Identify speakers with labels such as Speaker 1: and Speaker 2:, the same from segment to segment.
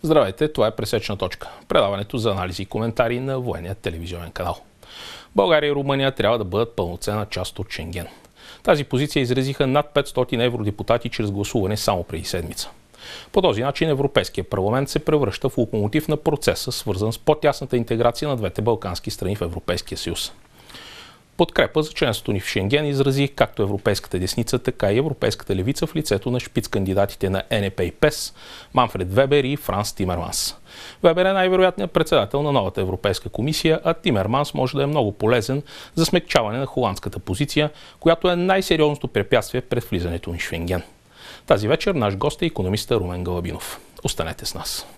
Speaker 1: Здравейте, това е Пресечна точка. Предаването за анализи и коментари на военния телевизионен канал. България и Румъния трябва да бъдат пълноценна част от Шенген. Тази позиция изразиха над 500 евродепутати чрез гласуване само преди седмица. По този начин Европейския парламент се превръща в локомотив на процеса, свързан с по-тясната интеграция на двете балкански страни в Европейския съюз. Подкрепа за членството ни в Шенген изрази както европейската десница, така и европейската левица в лицето на шпицкандидатите на НП и ПЕС, Манфред Вебер и Франс Тимерманс. Вебер е най-вероятният председател на новата Европейска комисия, а Тимерманс може да е много полезен за смекчаване на холандската позиция, която е най-сериозното препятствие пред влизането ни в Шенген. Тази вечер наш гост е икономиста Румен Галабинов. Останете с нас.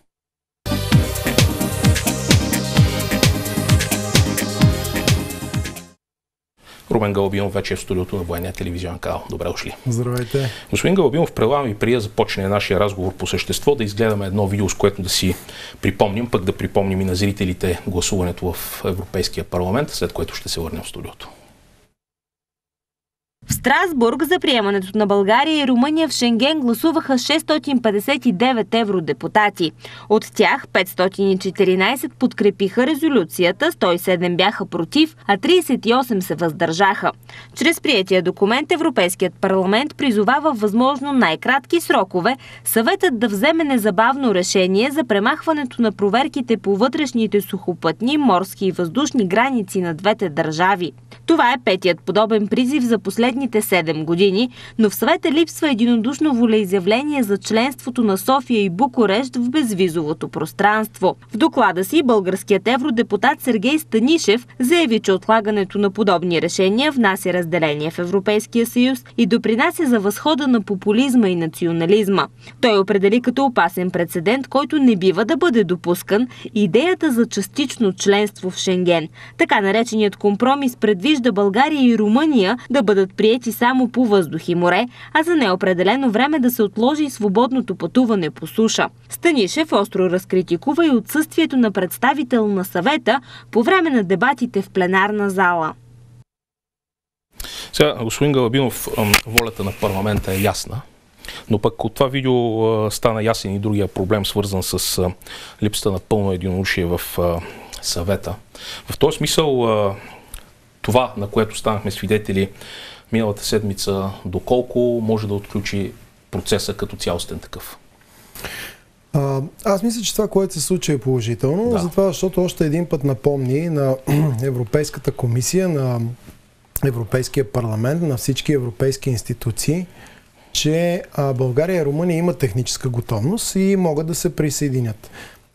Speaker 1: Румен Галабинов вече е в студиото на военния телевизионен канал. Добре дошли.
Speaker 2: Здравейте.
Speaker 1: Господин Галабинов, предлагам ви преди да започне нашия разговор по същество да изгледаме едно видео, с което да си припомним, пък да припомним и на зрителите гласуването в Европейския парламент, след което ще се върнем в студиото.
Speaker 3: В Страсбург за приемането на България и Румъния в Шенген гласуваха 659 евродепутати. От тях 514 подкрепиха резолюцията, 107 бяха против, а 38 се въздържаха. Чрез приетия документ Европейският парламент призовава възможно най-кратки срокове съветът да вземе незабавно решение за премахването на проверките по вътрешните сухопътни, морски и въздушни граници на двете държави. Това е петият подобен призив за последните 7 години, но в съвета липсва единодушно волеизявление за членството на София и Букурещ в безвизовото пространство. В доклада си българският евродепутат Сергей Станишев заяви, че отлагането на подобни решения внася разделение в Европейския съюз и допринася за възхода на популизма и национализма. Той определи като опасен прецедент, който не бива да бъде допускан, идеята за частично членство в Шенген. Така нареченият компромис предвижда България и Румъния да бъдат приети само по въздух и море, а за неопределено време да се отложи и свободното пътуване по суша. Станишев остро разкритикува и отсъствието на представител на съвета по време на дебатите в пленарна зала.
Speaker 1: Сега, господин Галабинов, волята на парламента е ясна, но пък от това видео стана ясен и другия проблем, свързан с липсата на пълно единодушие в съвета. В този смисъл това, на което станахме свидетели миналата седмица, доколко може да отключи процеса като цялостен такъв?
Speaker 2: Аз мисля, че това, което се случи, е положително, да. Затова, защото още един път напомни на Европейската комисия, на Европейския парламент, на всички европейски институции, че България и Румъния имат техническа готовност и могат да се присъединят.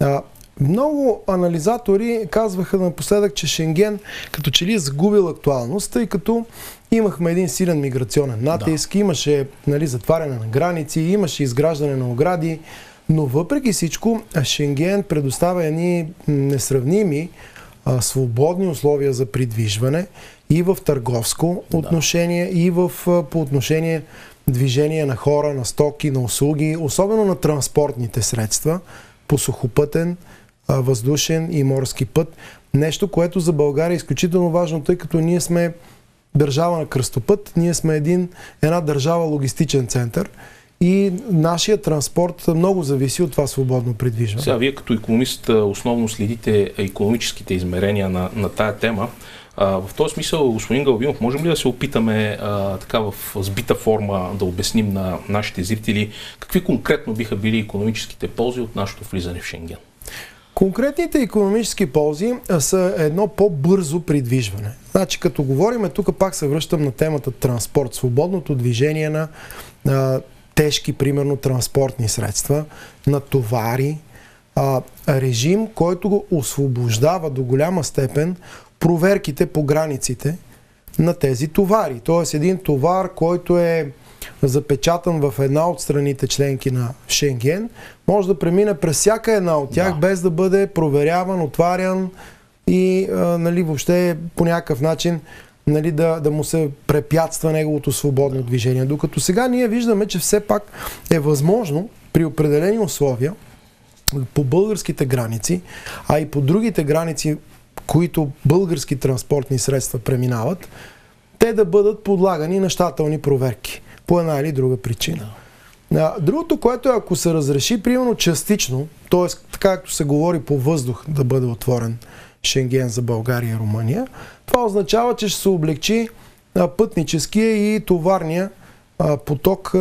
Speaker 2: Много анализатори казваха напоследък, че Шенген като че ли е загубил актуалност, тъй като имахме един силен миграционен натиск, имаше затваряне на граници, имаше изграждане на огради, но въпреки всичко Шенген предоставя едни несравними свободни условия за придвижване и в търговско отношение, и по отношение движение на хора, на стоки, на услуги, особено на транспортните средства по сухопътен, въздушен и морски път. Нещо, което за България е изключително важно, тъй като ние сме държава на кръстопът, ние сме една държава логистичен център и нашия транспорт много зависи от това свободно придвижване.
Speaker 1: Сега, вие като икономист основно следите икономическите измерения на тая тема. В този смисъл, господин Галабинов, можем ли да се опитаме така в сбита форма да обясним на нашите зрители какви конкретно биха били икономическите ползи от нашето влизане в Шенген?
Speaker 2: Конкретните икономически ползи са едно по-бързо придвижване. Значи, като говорим, тук пак се връщам на темата транспорт, свободното движение на тежки, примерно, транспортни средства, на товари, режим, който освобождава до голяма степен проверките по границите на тези товари. Тоест един товар, който е запечатан в една от страните членки на Шенген, може да премине през всяка една от тях, без да бъде проверяван, отварян и въобще по някакъв начин да му се препятства неговото свободно движение. Докато сега ние виждаме, че все пак е възможно при определени условия по българските граници, а и по другите граници, които български транспортни средства преминават, те да бъдат подлагани на щателни проверки по една или друга причина. Другото, което е, ако се разреши, примерно частично, т.е. така както се говори по въздух да бъде отворен Шенген за България и Румъния, това означава, че ще се облегчи пътническия и товарния поток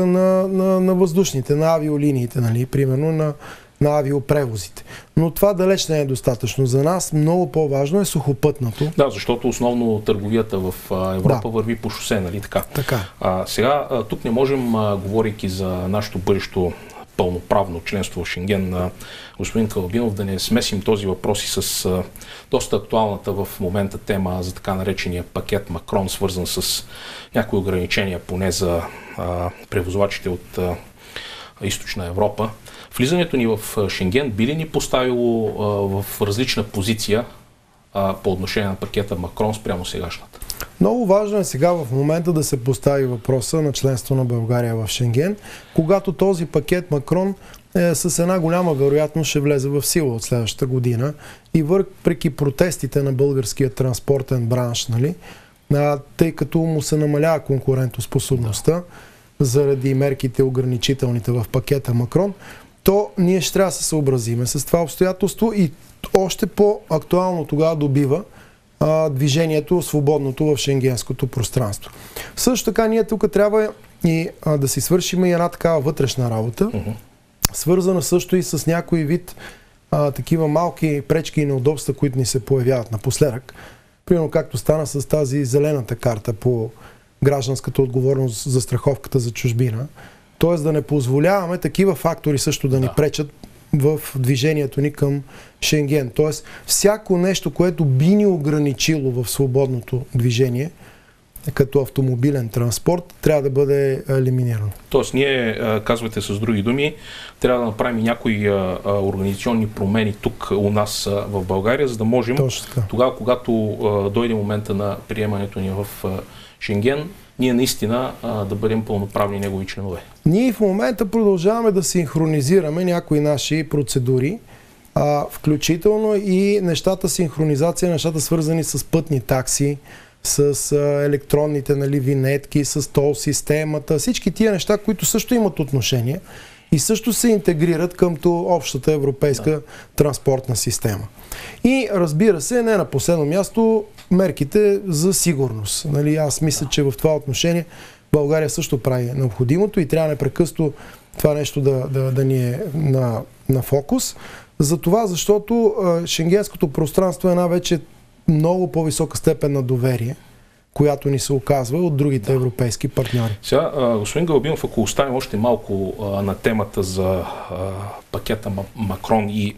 Speaker 2: на въздушните, на авиолиниите, нали, примерно на авиопревозите. Но това далеч не е достатъчно. За нас много по-важно е сухопътното.
Speaker 1: Да, защото основно търговията в Европа върви по шосе, нали така?
Speaker 2: Така.
Speaker 1: Сега, тук не можем, говорейки за нашето бъдещо пълноправно членство в Шенген, господин Калабинов, да не смесим този въпрос и с доста актуалната в момента тема за така наречения пакет Макрон, свързан с някои ограничения, поне за превозвачите от Източна Европа. Влизането ни в Шенген би ли ни поставило в различна позиция по отношение на пакета Макрон спрямо сегашната?
Speaker 2: Много важно е сега в момента да се постави въпроса на членство на България в Шенген, когато този пакет Макрон с една голяма вероятност ще влезе в сила от следващата година и въпреки протестите на българския транспортен бранш, нали, тъй като му се намалява конкурентоспособността заради мерките ограничителните в пакета Макрон, то ние ще трябва да се съобразиме с това обстоятелство и още по-актуално тогава добива движението свободното в шенгенското пространство. Също така ние тук трябва и да си свършим и една такава вътрешна работа, свързана също и с някой вид такива малки пречки и неудобства, които ни се появяват напоследък. Примерно както стана с тази зелената карта по гражданската отговорност за страховката за чужбина. Т.е. да не позволяваме такива фактори също да ни пречат в движението ни към Шенген. Т.е. всяко нещо, което би ни ограничило в свободното движение, като автомобилен транспорт, трябва да бъде елиминирано.
Speaker 1: Тоест, ние, казвате с други думи, трябва да направим някои организационни промени тук у нас в България, за да можем тогава, когато дойде момента на приемането ни в Шенген, ние наистина да бъдем пълноправни негови членове.
Speaker 2: Ние в момента продължаваме да синхронизираме някои наши процедури, включително и синхронизация, нещата свързани с пътни такси, с електронните, нали, винетки, с тол системата, всички тия неща, които също имат отношение и също се интегрират къмто общата европейска транспортна система. И разбира се, не на последно място, мерките за сигурност. Нали, аз мисля, че в това отношение България също прави необходимото и трябва непрекъснато това нещо да ни е на фокус. Защото шенгенското пространство е една вече много по-висока степен на доверие, която ни се оказва от другите европейски партньори.
Speaker 1: Сега, господин Галабинов, ако оставим още малко на темата за пакета Макрон и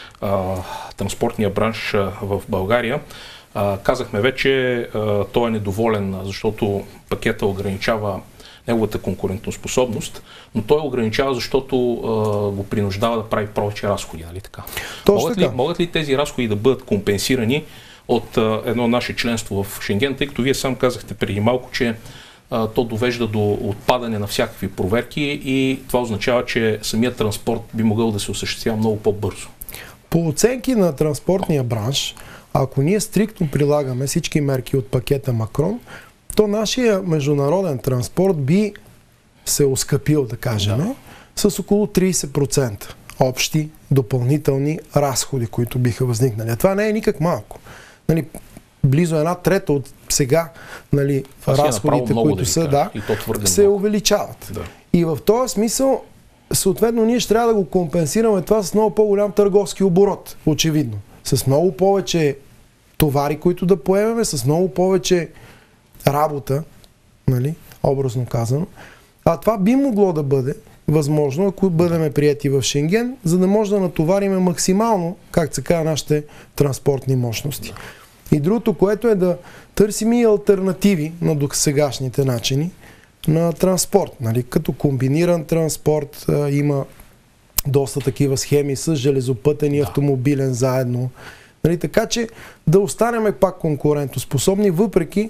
Speaker 1: транспортния бранш в България, казахме вече, той е недоволен, защото пакета ограничава неговата конкурентоспособност, но той ограничава, защото го принуждава да прави повече разходи, нали така? Могат ли тези разходи да бъдат компенсирани от едно наше членство в Шенген, тъй като вие сам казахте преди малко, че то довежда до отпадане на всякакви проверки и това означава, че самият транспорт би могъл да се осъществява много по-бързо.
Speaker 2: По оценки на транспортния бранш, ако ние стриктно прилагаме всички мерки от пакета Макрон, то нашия международен транспорт би се оскъпил, да кажем, с около 30% общи допълнителни разходи, които биха възникнали. Това не е никак малко. Нали, близо 1/3 от сега, нали, разходите, които са, се увеличават. Да. И в този смисъл, съответно, ние ще трябва да го компенсираме това с много по-голям търговски оборот, очевидно. С много повече товари, които да поемеме, с много повече работа, нали, образно казано. А това би могло да бъде възможно, ако бъдем приети в Шенген, за да може да натовариме максимално, как се казва, нашите транспортни мощности. И другото, което е да търсим и алтернативи на досегашните начини на транспорт. Нали? Като комбиниран транспорт има доста такива схеми с железопътен и автомобилен заедно. Нали? Така че да останем пак конкурентоспособни, въпреки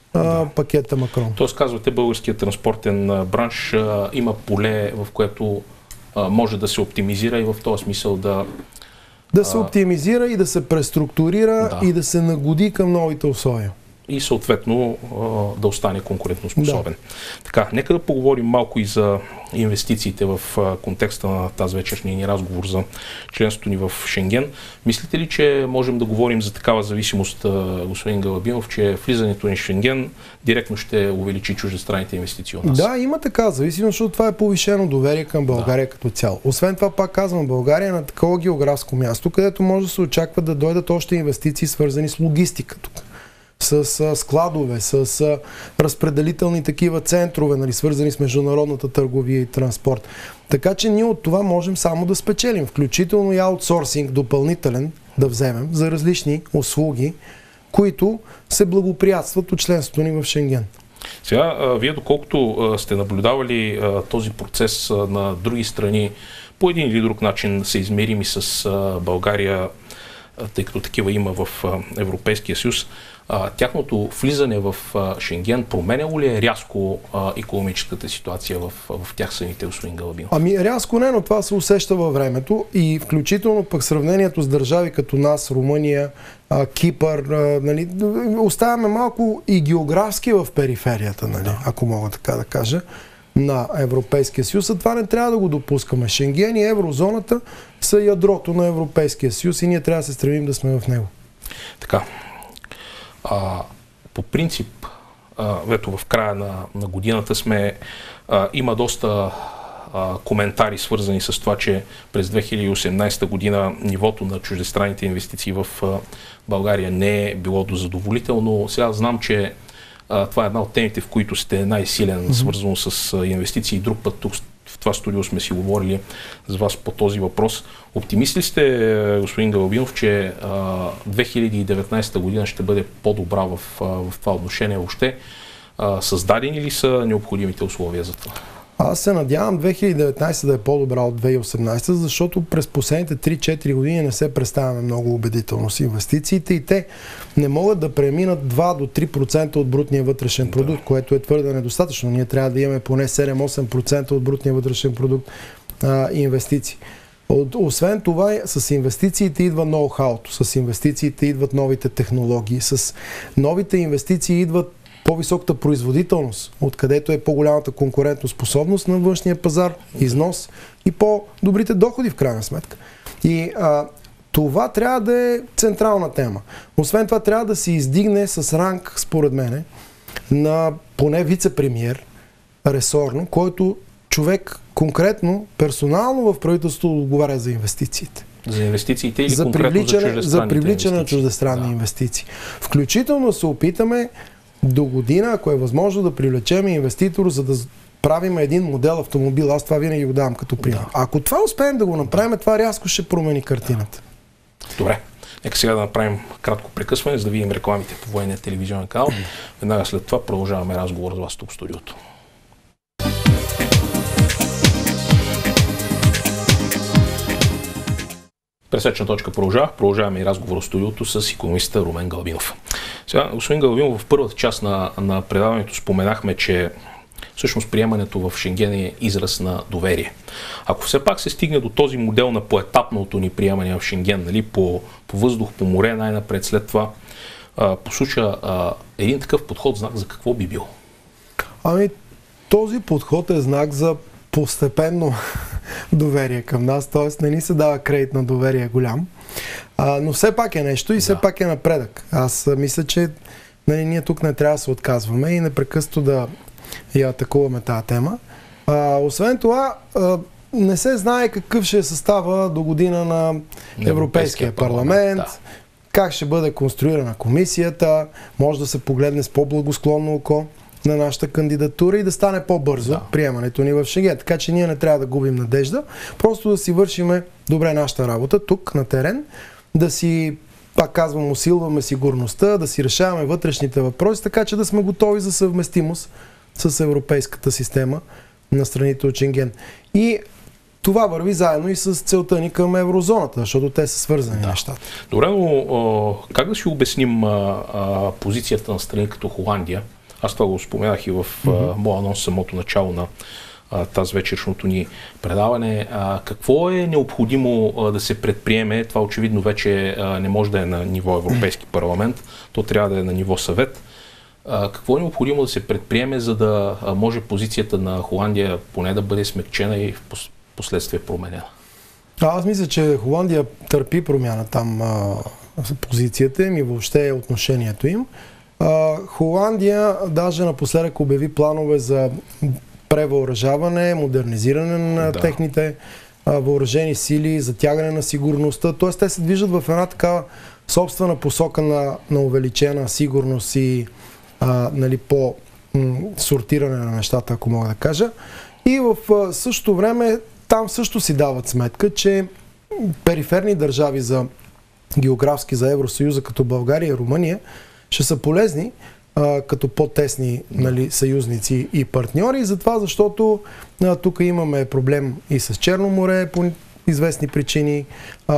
Speaker 2: пакета Макрон.
Speaker 1: Тоест, казвате, българският транспортен бранш има поле, в което може да се оптимизира и в този смисъл
Speaker 2: да се оптимизира и да се преструктурира и да се нагоди към новите условия.
Speaker 1: и съответно да остане конкурентоспособен. Да. Така, нека да поговорим малко и за инвестициите в контекста на тази вечерния ни разговор за членството ни в Шенген. Мислите ли, че можем да говорим за такава зависимост, господин Галабинов, че влизането ни в Шенген директно ще увеличи чуждестранните инвестиции у нас?
Speaker 2: Да, има така зависимост, защото това е повишено доверие към България като цяло. Освен това, пак казвам, България е на такова географско място, където може да се очаква да дойдат още инвестиции, свързани с логистика тук. С складове, с разпределителни такива центрове, нали, свързани с международната търговия и транспорт. Така че ние от това можем само да спечелим, включително и аутсорсинг допълнителен да вземем за различни услуги, които се благоприятстват от членството ни в Шенген.
Speaker 1: Сега, вие доколкото сте наблюдавали този процес на други страни, по един или друг начин се измерими с България, тъй като такива има в Европейския съюз, тяхното влизане в Шенген променяло ли е рязко икономическата ситуация в тях самите, господин Галабинов?
Speaker 2: Ами рязко не, но това се усеща във времето и включително пък сравнението с държави като нас, Румъния, Кипър, нали, оставяме малко и географски в периферията, нали, ако мога така да кажа, на Европейския съюз. Това не трябва да го допускаме. Шенген и еврозоната са ядрото на Европейския съюз и ние трябва да се стремим да сме в него.
Speaker 1: Така. По принцип, ето в края на годината има доста коментари, свързани с това, че през 2018 година нивото на чуждестранните инвестиции в България не е било задоволително. Сега знам, че това е една от темите, в които сте най-силен, свързано с инвестиции. Друг път тук в това студио сме си говорили с вас по този въпрос. Оптимист ли сте, господин Галабинов, че 2019 година ще бъде по-добра в това отношение въобще? Създадени ли са необходимите условия за това?
Speaker 2: Аз се надявам 2019 да е по-добра от 2018, защото през последните 3-4 години не се представяме много убедително с инвестициите и те не могат да преминат 2 до 3% от брутния вътрешен продукт, което е твърде недостатъчно. Ние трябва да имаме поне 7-8% от брутния вътрешен продукт инвестиции. Освен това, с инвестициите идва ноу-хауто, с инвестициите идват новите технологии, с новите инвестиции идват по-високата производителност, откъдето е по-голямата конкурентоспособност на външния пазар, износ и по-добрите доходи в крайна сметка. И това трябва да е централна тема. Освен това трябва да се издигне с ранг, според мене, на поне вице-премиер, ресорно, който човек конкретно, персонално в правителството отговаря за инвестициите.
Speaker 1: За инвестициите или конкретно
Speaker 2: за привличане на чуждестранни инвестиции. Включително се опитаме до година, ако е възможно, да привлечем инвеститор, за да правим един модел автомобил. Аз това винаги го давам като пример. Да. Ако това успеем да го направим, това рязко ще промени картината.
Speaker 1: Добре. Нека сега да направим кратко прекъсване, за да видим рекламите по Военния телевизионен канал. Веднага след това продължаваме разговор с вас тук в студиото. Пресечна точка продължава. Продължаваме и разговор в студиото с икономиста Румен Галабинов. Сега, господин Галабинов, в първата част на предаването споменахме, че всъщност приемането в Шенген е израз на доверие. Ако все пак се стигне до този модел на поетапното ни приемане в Шенген, нали, по въздух, по море, най-напред след това, по суша, един такъв подход знак за какво би бил?
Speaker 2: Ами, този подход е знак за постепенно доверие към нас, т.е. не ни се дава кредит на доверие голям, но все пак е нещо и все пак е напредък. Аз мисля, че ние тук не трябва да се отказваме и непрекъснато да я атакуваме тази тема. Освен това, не се знае какъв ще е състава до година на Европейския парламент, как ще бъде конструирана комисията, може да се погледне с по-благосклонно око на нашата кандидатура и да стане по-бързо приемането ни в Шенген. Така че ние не трябва да губим надежда, просто да си вършиме добре нашата работа тук на терен, да си, пак казвам, усилваме сигурността, да си решаваме вътрешните въпроси, така че да сме готови за съвместимост с европейската система на страните от Шенген. И това върви заедно и с целта ни към еврозоната, защото те са свързани нещата.
Speaker 1: Добре, но как да си обясним позицията на страни като Холандия? Аз това го споменах и в моя анонс самото начало тази вечершното ни предаване. Какво е необходимо да се предприеме? Това очевидно вече не може да е на ниво Европейски парламент, то трябва да е на ниво съвет. Какво е необходимо да се предприеме, за да може позицията на Холандия поне да бъде смекчена и в последствие променена?
Speaker 2: Аз мисля, че Холандия търпи промяна там позицията им и въобще отношението им. Холандия даже напоследък обяви планове за превъоръжаване, модернизиране на техните въоръжени сили, затягане на сигурността. Т.е. те се движат в една такава собствена посока на увеличена сигурност и по-сортиране на нещата, ако мога да кажа. И в същото време там също си дават сметка, че периферни държави географски за Евросъюза, като България и Румъния, ще са полезни като по-тесни съюзници и партньори. Затова, защото тук имаме проблем и с Черно море по известни причини.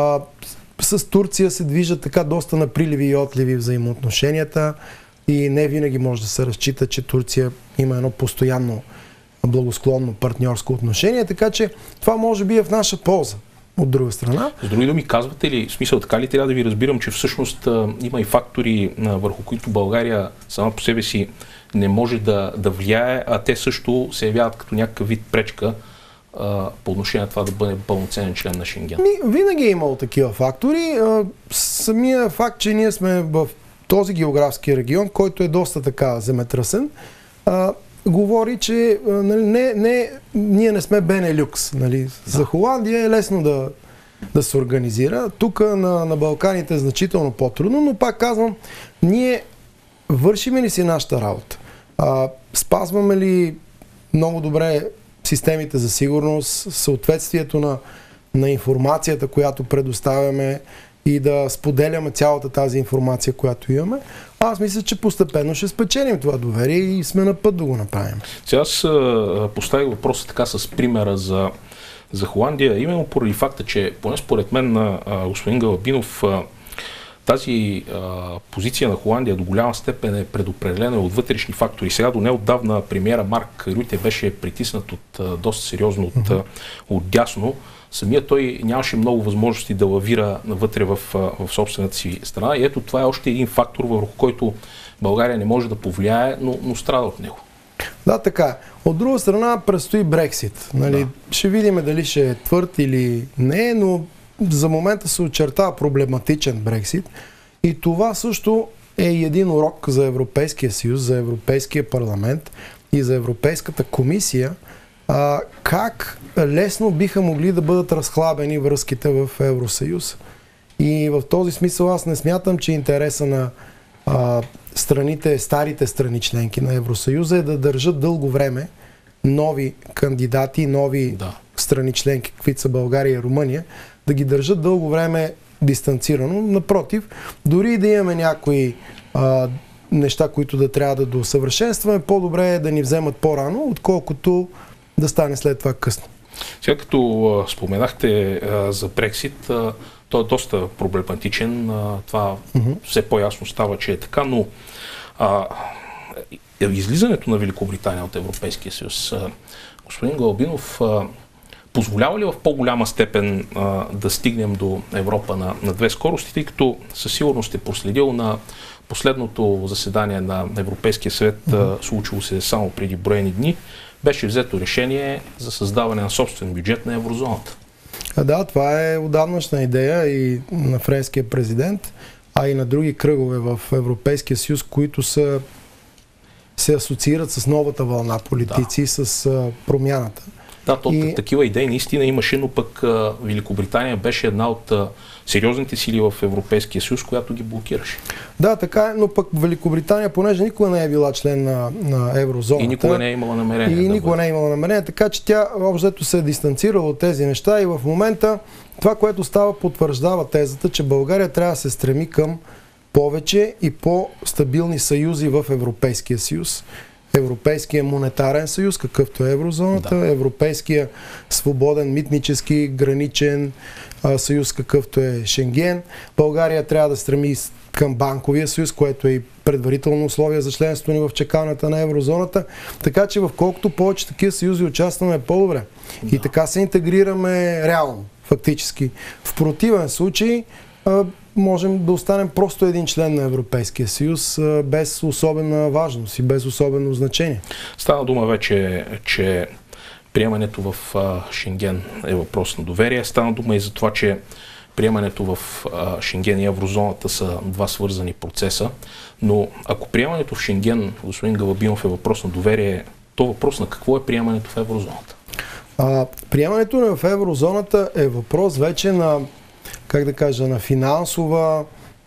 Speaker 2: С Турция се движат така доста на приливи и отливи взаимоотношенията и не винаги може да се разчита, че Турция има едно постоянно благосклонно партньорско отношение, така че това може би е в наша полза. От друга страна.
Speaker 1: С други думи, казвате ли, в смисъл така ли трябва да ви разбирам, че всъщност има и фактори, върху които България сама по себе си не може да влияе, а те също се явяват като някакъв вид пречка по отношение на това да бъде пълноценен член на Шенген?
Speaker 2: Винаги е имало такива фактори. Самия факт, че ние сме в този географски регион, който е доста така земетръсен, говори, че ние не сме Бенелюкс. За Холандия е лесно да се организира. Тук на Балканите е значително по-трудно, но пак казвам, ние вършим ли си нашата работа? Спазваме ли много добре системите за сигурност, съответствието на информацията, която предоставяме и да споделяме цялата тази информация, която имаме? Аз мисля, че постепенно ще спечелим това доверие и сме на път да го направим.
Speaker 1: Сега аз поставих въпроса така с примера за Холандия, именно поради факта, че поне според мен на господин Галабинов тази позиция на Холандия до голяма степен е предопределена от вътрешни фактори. Сега до неотдавна премиера Марк Рюте беше притиснат доста сериозно от дясно. Самия той нямаше много възможности да лавира навътре в собствената си страна. И ето това е още един фактор, върху който България не може да повлияе, но страда от него.
Speaker 2: Да, така. От друга страна предстои Брексит. Ще видим дали ще е твърд или не, но за момента се очертава проблематичен Брексит. И това също е един урок за Европейския съюз, за Европейския парламент и за Европейската комисия, как лесно биха могли да бъдат разхлабени връзките в Евросъюз. И в този смисъл аз не смятам, че интереса на старите страни членки на Евросъюза е да държат дълго време нови кандидати, нови страни членки, каквито са България и Румъния, да ги държат дълго време дистанцирано. Напротив, дори да имаме някои неща, които да трябва да досъвършенстваме, по-добре е да ни вземат по-рано, отколкото да стане след това късно.
Speaker 1: Сега като споменахте за Брексит, той е доста проблематичен. Това все по-ясно става, че е така, но излизането на Великобритания от Европейския съюз, господин Галабинов, позволява ли в по-голяма степен да стигнем до Европа на две скорости, тъй като със сигурност е проследил на последното заседание на Европейския съвет, случило се само преди броени дни, беше взето решение за създаване на собствен бюджет на еврозоната.
Speaker 2: Да, това е отдавнашна идея и на френския президент, а и на други кръгове в Европейския съюз, които се асоциират с новата вълна политици, с промяната.
Speaker 1: Да, такива идеи наистина имаше, но пък Великобритания беше една от сериозните сили в Европейския съюз, която ги блокираше.
Speaker 2: Да, така е, но пък Великобритания, понеже никога не е била член на еврозоната.
Speaker 1: И никога не е имала намерение.
Speaker 2: Така че тя общо се е дистанцирала от тези неща и в момента това, което става, потвърждава тезата, че България трябва да се стреми към повече и по-стабилни съюзи в Европейския съюз. Европейския монетарен съюз, какъвто е еврозоната, Европейския свободен митнически граничен съюз, какъвто е Шенген. България трябва да стреми към банковия съюз, което е и предварително условие за членството ни в чакалнята на еврозоната. Така че в колкото повече такива съюзи участваме, по-добре. Да. И така се интегрираме реално, фактически. В противен случай можем да останем просто един член на Европейския съюз без особена важност и без особено значение.
Speaker 1: Стана дума вече, че приемането в Шенген е въпрос на доверие. Стана дума и за това, че приемането в Шенген и еврозоната са два свързани процеса. Но ако приемането в Шенген, господин Галабинов, е въпрос на доверие, то въпрос на какво е приемането в еврозоната?
Speaker 2: Приемането в еврозоната е въпрос вече на, как да кажа, на финансово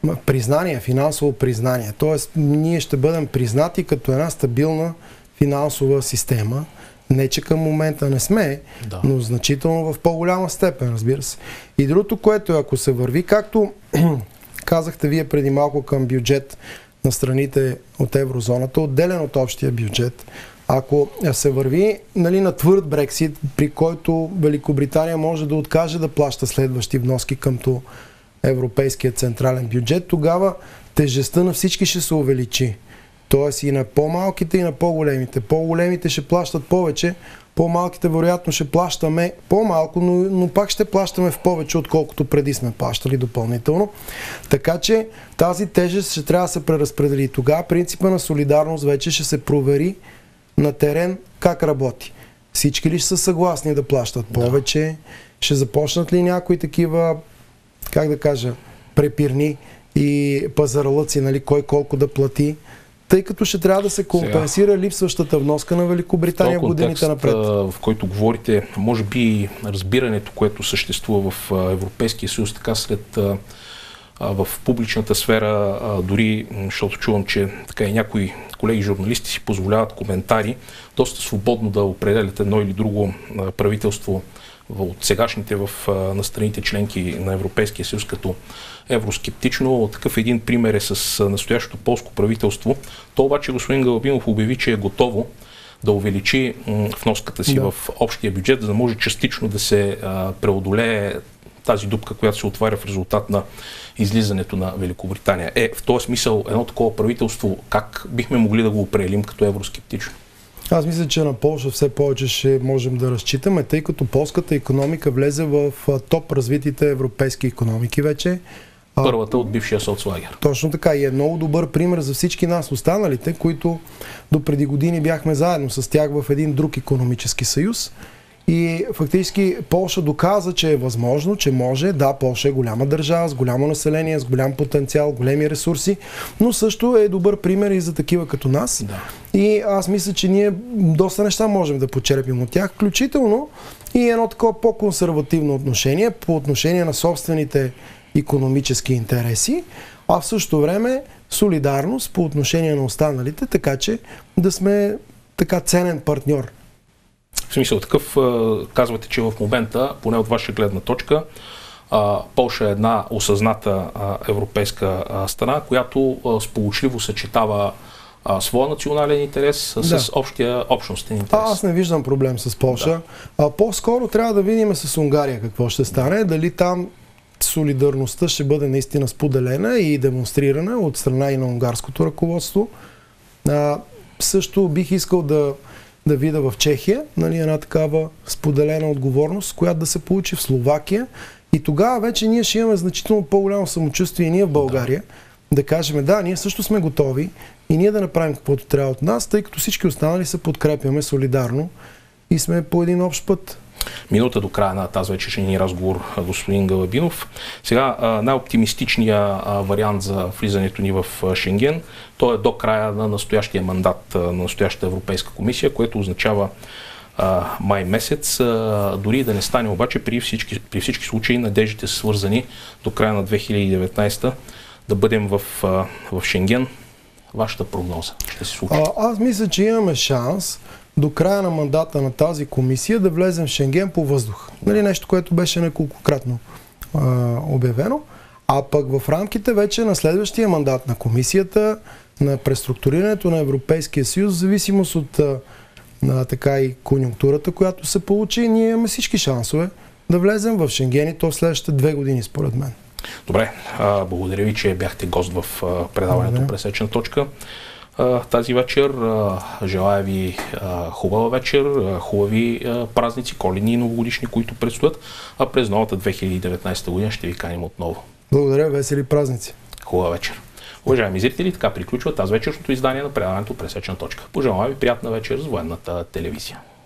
Speaker 2: признание. Тоест, ние ще бъдем признати като една стабилна финансова система. Не, че към момента не сме, да, но значително в по-голяма степен, разбира се. И другото, което ако се върви, както казахте вие преди малко, към бюджет на страните от еврозоната, отделен от общия бюджет, ако се върви, нали, на твърд Брексит, при който Великобритания може да откаже да плаща следващи вноски къмто Европейския централен бюджет, тогава тежестта на всички ще се увеличи. Тоест и на по-малките, и на по-големите. По-големите ще плащат повече, по-малките вероятно ще плащаме по-малко, но пак ще плащаме в повече, отколкото преди сме плащали допълнително. Така че тази тежест ще трябва да се преразпредели. Тогава принципа на солидарност вече ще се провери на терен как работи. Всички ли ще са съгласни да плащат повече? Да. Ще започнат ли някои такива, как да кажа, препирни и пазарлъци, нали, кой колко да плати? Тъй като ще трябва да се компенсира липсващата вноска на Великобритания в годините напред.
Speaker 1: В който говорите, може би разбирането, което съществува в Европейския съюз, така в публичната сфера, дори, защото чувам, че така и някои колеги журналисти си позволяват коментари, доста свободно да определят едно или друго правителство от сегашните на страните членки на Европейския съюз като евроскептично. Такъв един пример е с настоящото полско правителство. То обаче господин Галабинов обяви, че е готово да увеличи вноската си в общия бюджет, за да може частично да се преодолее тази дупка, която се отваря в резултат на излизането на Великобритания. В този смисъл едно такова правителство, как бихме могли да го определим като евроскептично?
Speaker 2: Аз мисля, че на Полша все повече ще можем да разчитаме, тъй като полската икономика влезе в топ развитите европейски икономики вече.
Speaker 1: Първата от бившия соцлагер.
Speaker 2: Точно така, и е много добър пример за всички нас останалите, които до преди години бяхме заедно с тях в един друг икономически съюз. И фактически Полша доказа, че е възможно, че може. Да, Полша е голяма държава, с голямо население, с голям потенциал, големи ресурси, но също е добър пример и за такива като нас. Да. И аз мисля, че ние доста неща можем да почерпим от тях, включително и едно такова по-консервативно отношение по отношение на собствените икономически интереси, а в същото време солидарност по отношение на останалите, така че да сме така ценен партньор.
Speaker 1: В смисъл такъв, казвате, че в момента, поне от ваша гледна точка, Полша е една осъзната европейска страна, която сполучливо съчетава своя национален интерес с общия общностен интерес.
Speaker 2: Аз не виждам проблем с Полша. Да. По-скоро трябва да видим с Унгария какво ще стане, дали там солидарността ще бъде наистина споделена и демонстрирана от страна и на унгарското ръководство. Също бих искал да видя в Чехия, нали, една такава споделена отговорност, която да се получи в Словакия. И тогава вече ние ще имаме значително по-голямо самочувствие и ние в България да кажем, да, ние също сме готови и ние да направим каквото трябва от нас, тъй като всички останали се подкрепяме солидарно и сме по един общ път.
Speaker 1: Минута до края на тази вечершния ни разговор, господин Галабинов. Сега най-оптимистичният вариант за влизането ни в Шенген, то е до края на настоящия мандат на настоящата Европейска комисия, което означава май месец. Дори да не стане обаче, при всички случаи надеждите са свързани до края на 2019 да бъдем в Шенген. Вашата прогноза ще се случи?
Speaker 2: Аз мисля, че имаме шанс до края на мандата на тази комисия да влезем в Шенген по въздух. Нали, нещо, което беше неколкократно обявено. А пък в рамките вече на следващия мандат на комисията, на преструктурирането на Европейския съюз, в зависимост от така и конюнктурата, която се получи, ние имаме всички шансове да влезем в Шенген и то в следващите 2 години, според мен.
Speaker 1: Добре, благодаря ви, че бяхте гост в предаването Пресечна точка тази вечер. Желая ви хубава вечер, хубави празници, коледни и новогодишни, които предстоят, а през новата 2019 година ще ви каним отново.
Speaker 2: Благодаря, весели празници.
Speaker 1: Хубава вечер. Уважаеми зрители, така приключва тази вечерното издание на предаването Пресечна точка. Пожелавам ви приятна вечер с Военната телевизия.